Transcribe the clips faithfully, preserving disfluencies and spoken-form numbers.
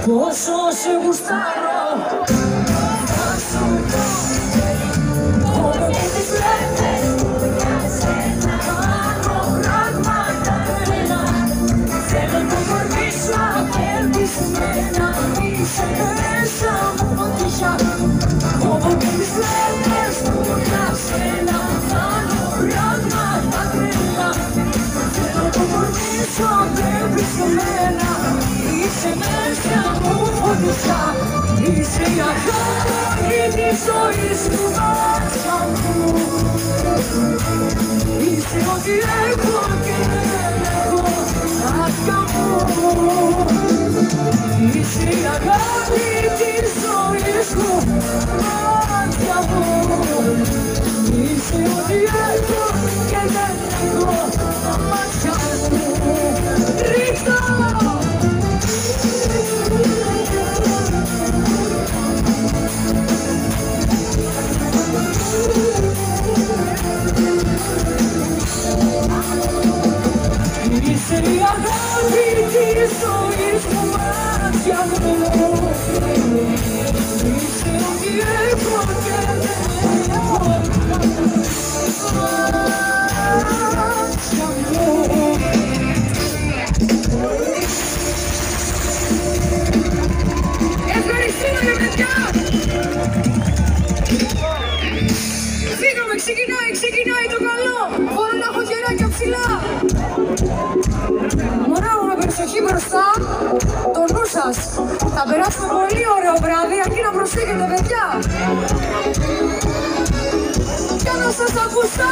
πόσο σε γουστάρω. Θα σου πω όλο και τις βλέπεις για σένα. Κάνω πράγματα τρελά. Θέλω το κορμί σου απελπισμένα. Είσαι μέσα μου φωτιά. Όλο και τις βλέπεις για σένα. Κάνω πράγματα τρελά. Θέλω το κορμί σου απελπισμένα. Είσαι μέσα μου φωτιά. Είσαι η αγάπη της ζωής μου μέσα μου. Είσαι ό,τι έχω και δεν έχω μάτια μου. Είσαι η αγάπη της ζωής μου μάτια μου. Είσαι ό,τι έχω και δεν έχω μάτια μου. Ρίχτω! Είσαι η αγάπη της ζωής μου μάτια μου. Είσαι ό,τι έχω και δεν έχω μάτια μου. Ευχαριστούμε για παιδιά! Φύγαμε, ξεκινάει, ξεκινάει το καλό! Μπορώ να έχω χεράκια ψηλά! Μωρά μου με προσοχή μπροστά, το νου σας. Θα περάσουμε πολύ ωραίο βράδυ, αρκεί να προσέχετε παιδιά. Για να σας ακούσω.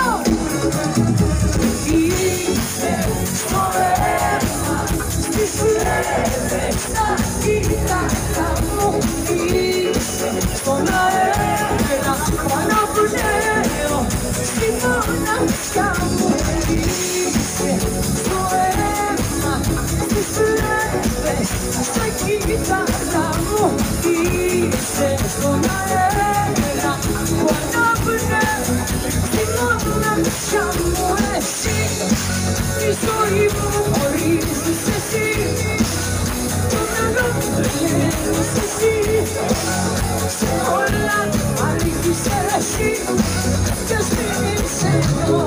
Είσαι στο αίμα, στις φλέβες, στα κύτταρα μου. Είσαι στον αέρα, που αναπνέω, στη μοναξιά μου. Είσαι στο αίμα, στις φλέβες, στα κύτταρα μου. Είσαι στον αέρα, που αναπνέω, στη μοναξιά μου. Εσύ, η ζωή μου ορίζεις εσύ. Το μυαλό μου τρελαίνεις εσύ. Σε όλα αλήθεις εσύ. Ποιος μην είσαι εδώ.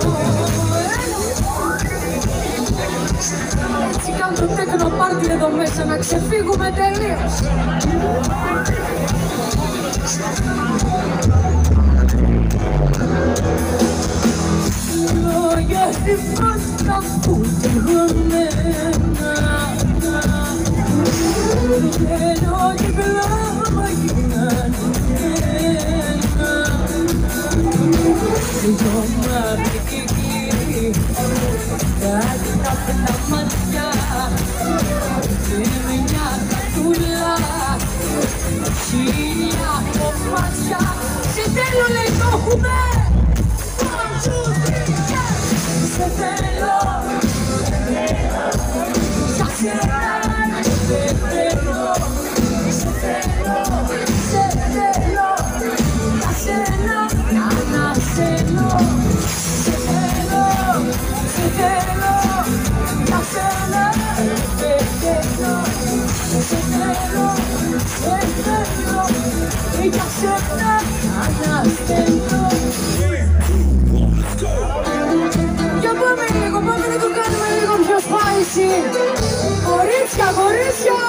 Έτσι κάνω το τέκνο πάρτι εδώ μέσα να ξεφύγουμε τελείως. Λόγια θυμάστα που τριγωνένα. Βγαίνω και κλάμα γυρνάνε ένα. Δυο μάτια και κύριοι, κάτι τα πέντα μάτια. Και μια κατούλα, χίλια κομμάτια. Σε θέλω λέει το έχουμε. One, two, three, yeah! Σε θέλω, για σένα, σε θέλω, σε θέλω, σε θέλω, για σένα, ανασένω. Σε θέλω, σε θέλω, για σένα, σε θέλω, σε θέλω, σε θέλω, για σένα, ανασένω. Για πάμε λίγο, πάμε να το κάνουμε λίγο πιο spicy. Κορίτσια, κορίτσια!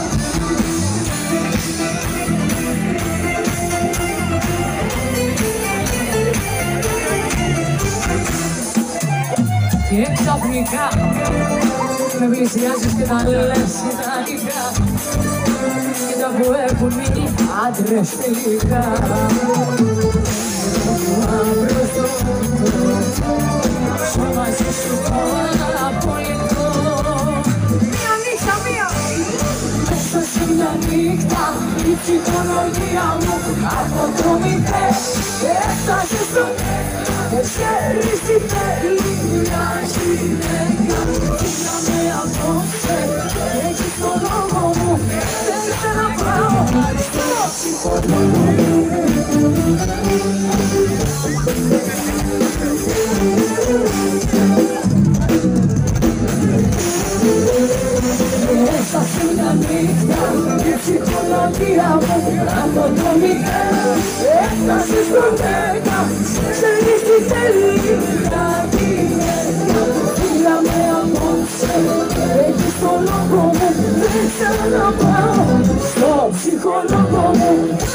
Και ξαφνικά με πλησιάζεις και τα λες ιδανικά. Και τα που έχουν μείνει άντρες τελικά. Σου μαζί σου απολυτώ. Μία νύχτα, μία! Μέσα σε μια νύχτα η ψυχολογία μου αποδρομητές. Έφτασε στο ξέρεις τι θέλει μια γυναίκα. Κοίταμε απόψε και έχεις το λόγο μου. Δεν θέλω να πάω στο ψυχολόγο μου. Μέσα σε μια νύχτα Ατομικά η ψυχολογία μου ατομικά έφτασε στο δέκα. Ξέρεις τι θέλει κάτι τέτοια. Φύγαμε απόψε, έχεις το λόγο μου. Δεν ξαναπάω στο ψυχολόγο μου.